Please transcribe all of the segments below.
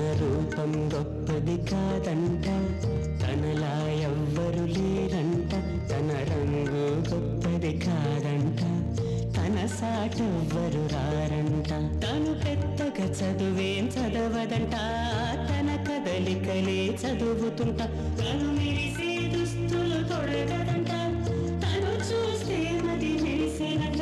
రూపం గొప్పది కాదంట, తనలా ఎవ్వరు లేరంట. తన రంగు గొప్పది కాదంట, తన సాటెవ్వరు రారంట. తను పెద్దగా చదువేం చదవదంట, తన కదలికలే చదువుతుంట. తను మెరిసే దుస్తులు తొడగదంట, తను చూస్తే మది మెరిసేనట.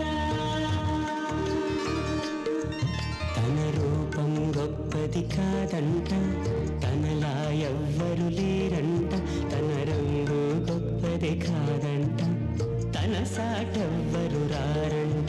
తన రూపం గొప్పది కాదంట, తనలా ఎవ్వరు లేరంట. తన రంగు గొప్పది కాదంట, తన సాటెవ్వరు రారంట.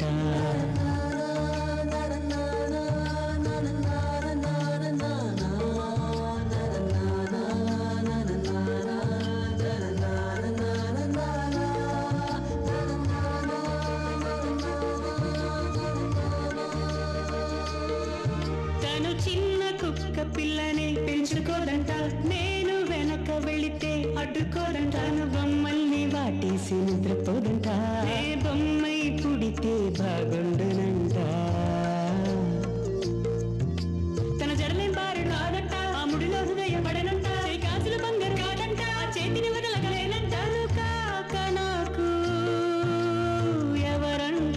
తను చిన్న కుక్క పిల్లని పెంచుకోదంట, నేను వెనక వెళితే అడ్డుకోదంట. బొమ్మల్ని వాటేసి నిద్రపోదంట, ఏ బొమ్మై పుడితే బాగుండునంట. తన జడలేం బారు కాదంట, ఆ ముడిలో హృదయం పడనంట. గాజులు బంగారు కాదంట, చేతిని వదలగలేనంట. కాక నాకు ఎవరంట,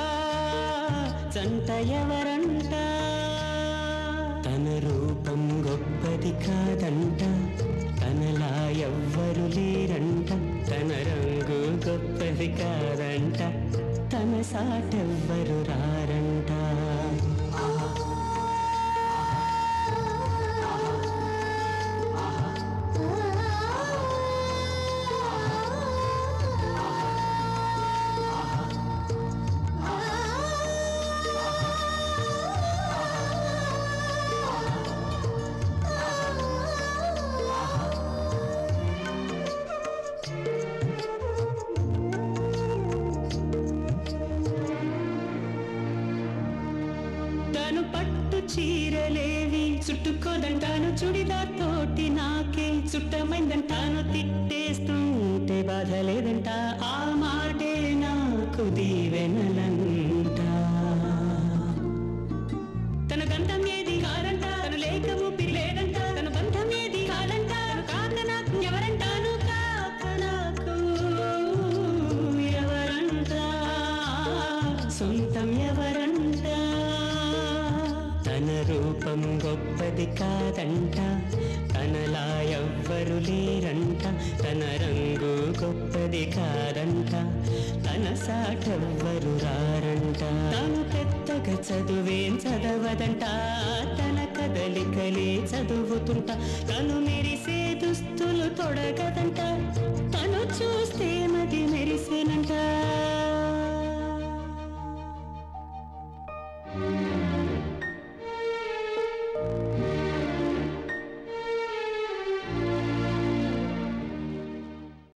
జంట ఎవరంట. తన రూపం గొప్పది కాదంట, తనలా ఎవ్వరు లేరంట. తన రంగు గొప్పది కాదంట, తన సాటెవ్వరు రారంట. చీరలేవి చుట్టుకోదంటాను, చుడిదార్ తోటి నాకే చుట్టమైందంటాను. తిట్టేస్తుంటే బాధ లేదంట, ఆ మాటే నాకు దీవెనలంట. తన గంధం ఏది కాదంట, తను లేక ఊపిరి లేదంట. తన బంధం ఏది కాదంట, తను కాక నాకు ఎవరంటాను. కాక నాకు ఎవరంట, సొంతం ఎవరంట. తన రూపం గొప్పది కాదంట, తనలా ఎవ్వరు లేరంట. తన రంగు గొప్పది కాదంట, తన సాటెవ్వరు రారంట. తను పెద్దగా చదువేం చదవదంట, తన కదలికలే చదువుతుంట. తను మెరిసే దుస్తులు తొడగదంట, తను చూస్తే మది మెరిసేనంట.